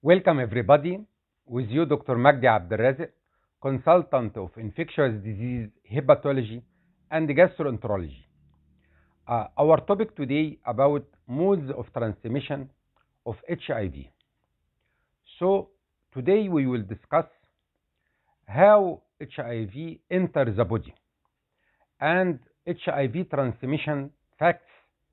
Welcome everybody. With you Dr. Magdy Abdel, consultant of infectious disease, hepatology, and gastroenterology. Our topic today about modes of transmission of HIV. So today we will discuss how HIV enters the body and HIV transmission facts.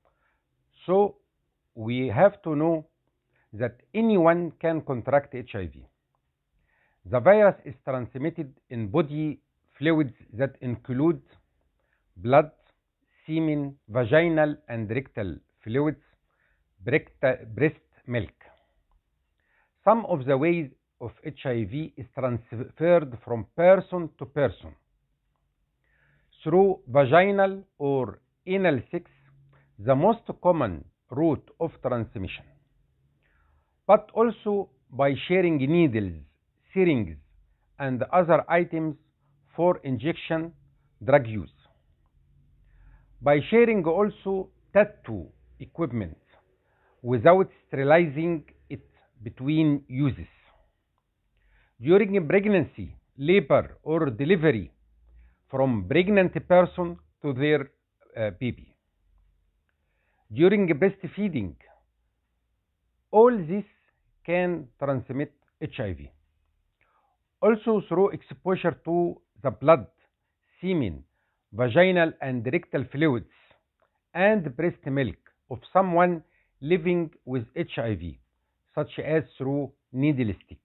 So we have to know that anyone can contract HIV. The virus is transmitted in body fluids that include blood, semen, vaginal and rectal fluids, breast milk. Some of the ways of HIV is transferred from person to person through vaginal or anal sex, the most common route of transmission, but also by sharing needles, syringes, and other items for injection drug use. By sharing also tattoo equipment without sterilizing it between uses. During pregnancy, labor, or delivery from pregnant person to their baby. During breastfeeding, all this can transmit HIV. Also through exposure to the blood, semen, vaginal and rectal fluids, and breast milk of someone living with HIV, such as through needle stick.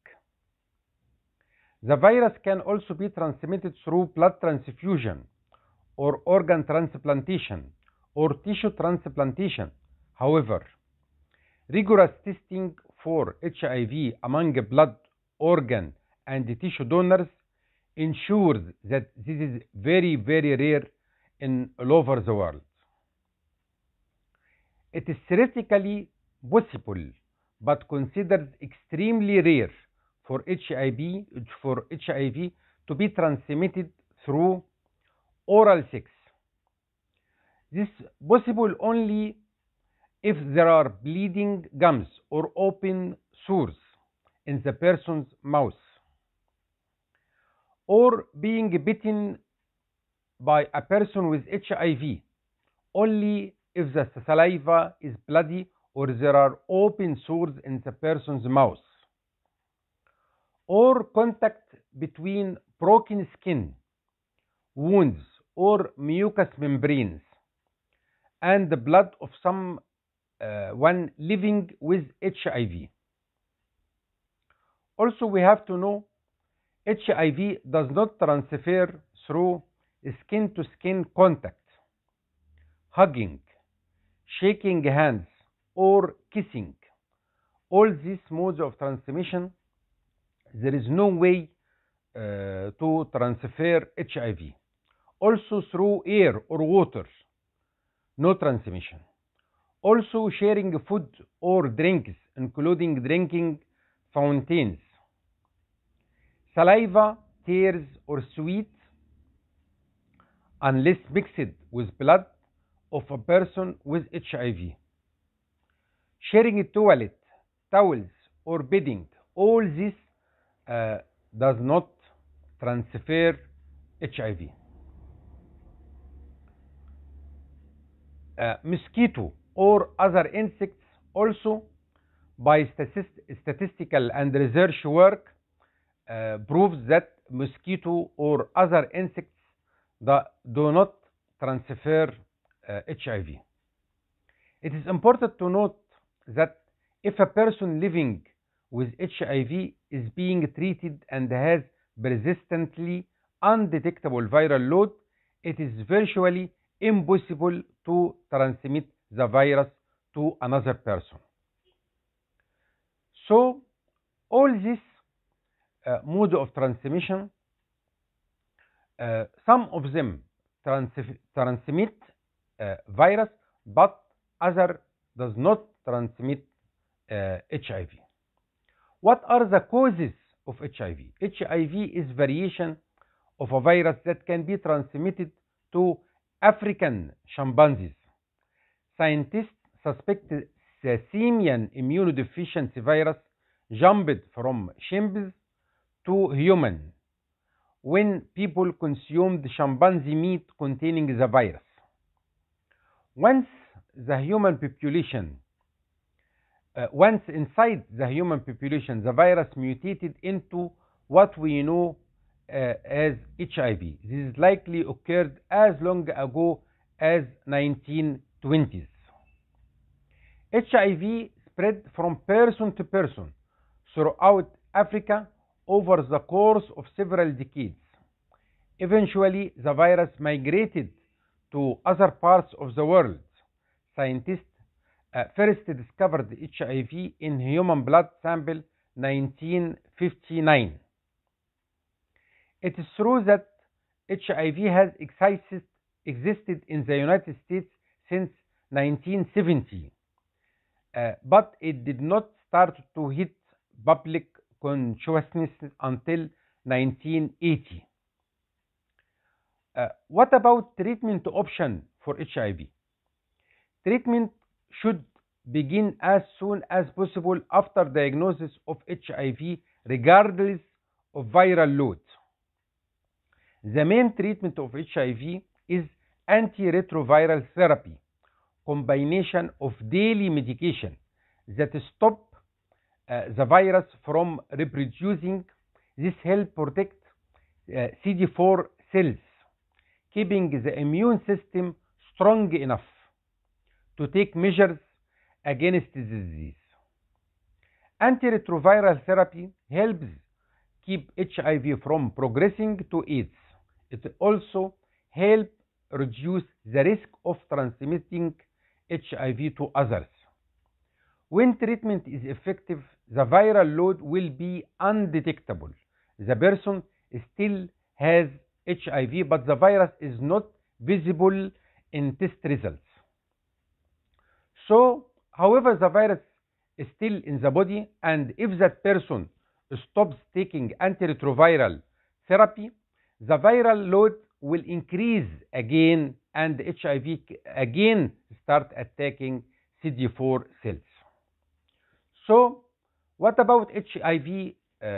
The virus can also be transmitted through blood transfusion or organ transplantation or tissue transplantation. However, rigorous testing for HIV among blood, organ, and tissue donors ensures that this is very, very rare in all over the world. It is theoretically possible, but considered extremely rare for HIV to be transmitted through oral sex. This is possible only if there are bleeding gums or open sores in the person's mouth, or being bitten by a person with HIV, only if the saliva is bloody or there are open sores in the person's mouth, or contact between broken skin, wounds, or mucous membranes, and the blood of someone living with HIV. Also, we have to know HIV does not transfer through skin-to-skin contact, hugging, shaking hands, or kissing. All these modes of transmission, there is no way to transfer HIV. Also through air or water, no transmission. Also sharing food or drinks, including drinking fountains, saliva, tears, or sweat, unless mixed with blood of a person with HIV. Sharing a toilet, towels, or bedding, all this does not transfer HIV. Mosquito or other insects also, by statistical and research work, proves that mosquito or other insects do not transfer HIV. It is important to note that if a person living with HIV is being treated and has persistently undetectable viral load, it is virtually impossible to transmit the virus to another person. So, all this mode of transmission, some of them transmit virus, but other does not transmit HIV. What are the causes of HIV? HIV is variation of a virus that can be transmitted to African chimpanzees. Scientists suspect the simian immunodeficiency virus jumped from chimps to human when people consumed chimpanzee meat containing the virus. Once the human population, once inside the human population, the virus mutated into what we know as HIV. This likely occurred as long ago as 1920s. HIV spread from person to person throughout Africa over the course of several decades. Eventually, the virus migrated to other parts of the world. Scientists first discovered HIV in human blood sample 1959. It is true that HIV has existed in the United States since 1970, but it did not start to hit public consciousness until 1980. What about treatment option for HIV? Treatment should begin as soon as possible after diagnosis of HIV, regardless of viral load. The main treatment of HIV is antiretroviral therapy, combination of daily medication that stop the virus from reproducing. This helps protect CD4 cells, keeping the immune system strong enough to take measures against the disease. Antiretroviral therapy helps keep HIV from progressing to AIDS. It also helps reduce the risk of transmitting HIV to others. When treatment is effective, the viral load will be undetectable. The person still has HIV, but the virus is not visible in test results. So, however, the virus is still in the body, and if that person stops taking antiretroviral therapy, the viral load will increase again and HIV again start attacking CD4 cells. So, what about HIV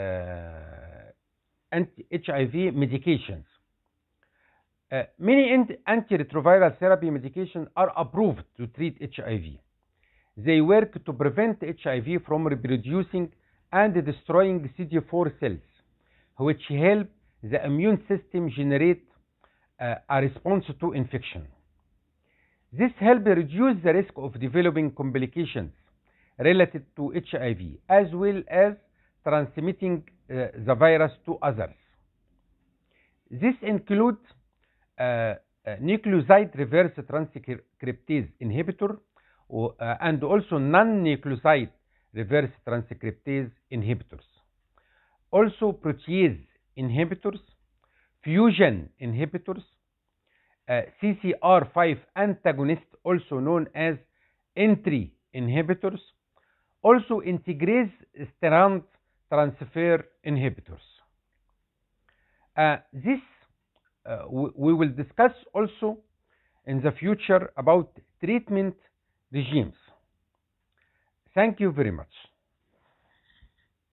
HIV medications? Many antiretroviral therapy medications are approved to treat HIV. They work to prevent HIV from reproducing and destroying CD4 cells, which help the immune system generate a response to infection. This helps reduce the risk of developing complications related to HIV, as well as transmitting the virus to others. This includes nucleoside reverse transcriptase inhibitor and also non-nucleoside reverse transcriptase inhibitors. Also protease inhibitors, fusion inhibitors, CCR5 antagonist, also known as entry inhibitors, also integrase strand transfer inhibitors. We will discuss also in the future about treatment regimes. Thank you very much.